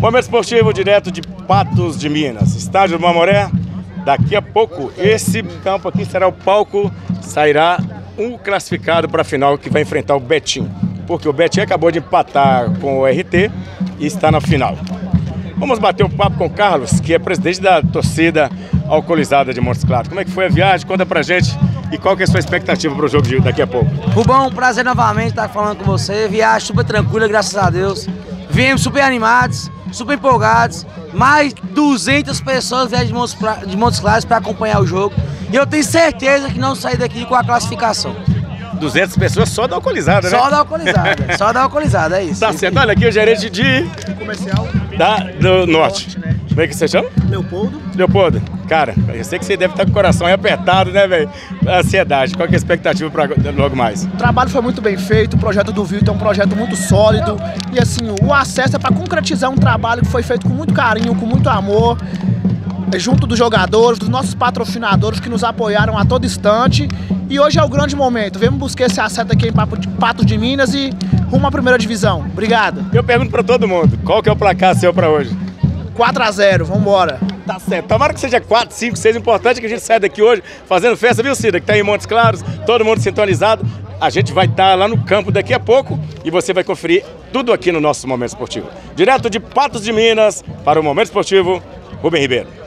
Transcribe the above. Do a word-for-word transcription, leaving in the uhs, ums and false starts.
Momento esportivo direto de Patos de Minas, estádio do Mamoré. Daqui a pouco, esse campo aqui será o palco, sairá um classificado para a final que vai enfrentar o Betim. Porque o Betim acabou de empatar com o R T e está na final. Vamos bater um papo com o Carlos, que é presidente da torcida alcoolizada de Montes Claros. Como é que foi a viagem? Conta pra gente e qual que é a sua expectativa para o jogo de daqui a pouco. Rubão, prazer novamente estar falando com você. Viagem super tranquila, graças a Deus. Viemos super animados, super empolgados. Mais duzentas pessoas vieram de Montes, de Montes Claros para acompanhar o jogo. E eu tenho certeza que não sair daqui com a classificação. duzentas pessoas só da alcoolizada, né? Só da alcoolizada, só da alcoolizada, é isso. Tá certo, olha aqui o gerente de... Comercial da, do Norte. né? Como é que você chama? Leopoldo. Leopoldo, cara, eu sei que você deve estar com o coração aí apertado, né, velho? Ansiedade, qual que é a expectativa para logo mais? O trabalho foi muito bem feito, o projeto do Vitor é um projeto muito sólido e assim, o acesso é para concretizar um trabalho que foi feito com muito carinho, com muito amor, junto dos jogadores, dos nossos patrocinadores que nos apoiaram a todo instante. E hoje é o grande momento. Vamos buscar esse acerto aqui em Patos de Minas e rumo à primeira divisão. Obrigado. Eu pergunto para todo mundo, qual que é o placar seu para hoje? quatro a zero, vamos embora. Tá certo. Tomara que seja quatro, cinco, seis. Importante que a gente saia daqui hoje fazendo festa, viu, Cida? Que tá em Montes Claros, todo mundo sintonizado. A gente vai estar lá no campo daqui a pouco e você vai conferir tudo aqui no nosso Momento Esportivo. Direto de Patos de Minas para o Momento Esportivo, Rubem Ribeiro.